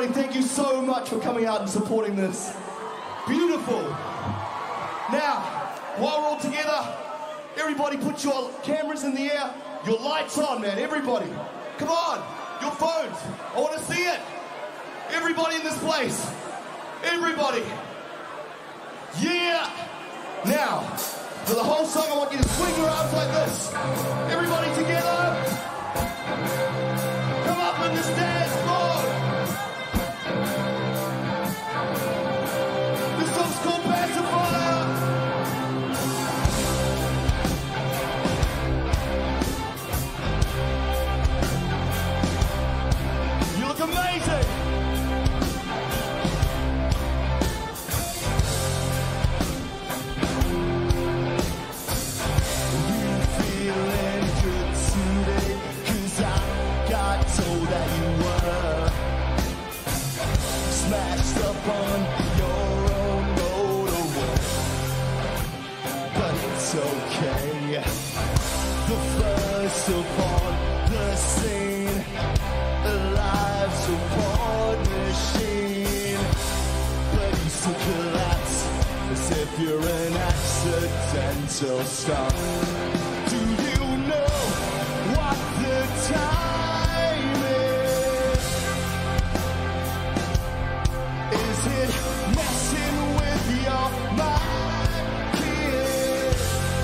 Everybody, thank you so much for coming out and supporting this. Beautiful. Now, while we're all together, everybody put your cameras in the air, your lights on, man, everybody. Come on, your phones. I want to see it. Everybody in this place. Everybody. Yeah. Now, for the whole song, I want you to swing your arms like this. Everybody together. Come up on this dance floor. This song's called Pacifier. You look amazing. Smashed up on your own motorway, but it's okay. The first upon the scene, a life support machine, but you still collapse as if you're an accidental stop. Do you know what the time is? Is it messing with your mind, kid?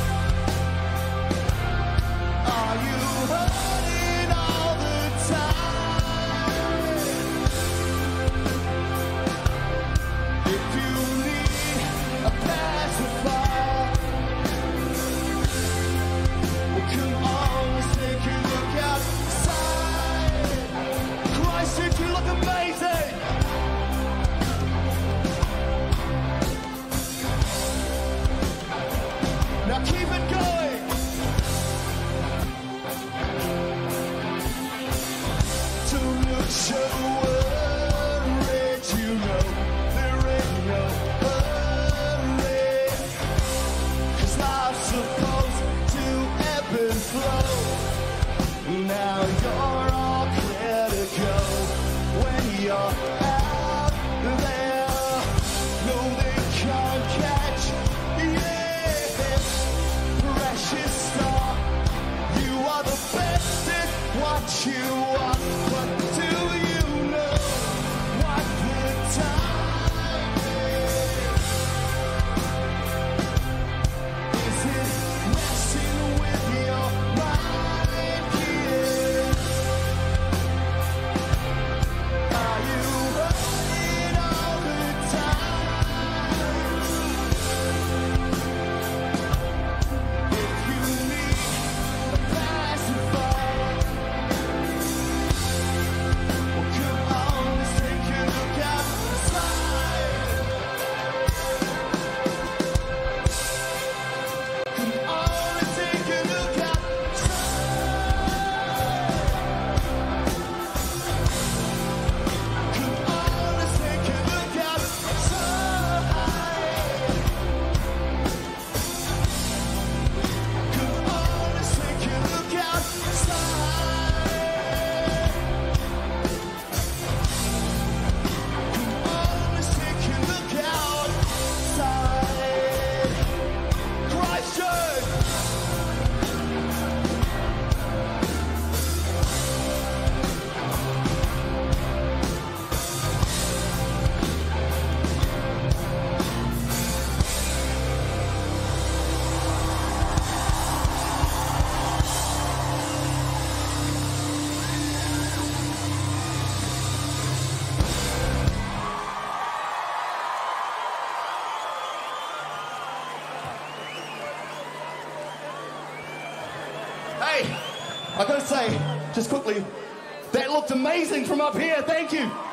Are you hurting all the time? If you need a pacifier, well, come on, let's take a look outside. Christchurch, you look amazing. Now keep it going. Don't look so worried, you know there ain't no hurry, 'cause life's supposed to ebb and flow. Now you're all clear to go. When you're out there, no, they can't catch you. Precious star, you are the best at what you are. But do you know what the time is? Is it messing with your mind, kid? Are you hurting all the time? If you need a pacifier, well, come on, let's take a look outside. Come on, let's take a look outside. Come on, let's take a look outside. Come on, let's take a look outside. Come on, let's take a look outside. Christchurch! Hey, I gotta say, just quickly, that looked amazing from up here. Thank you.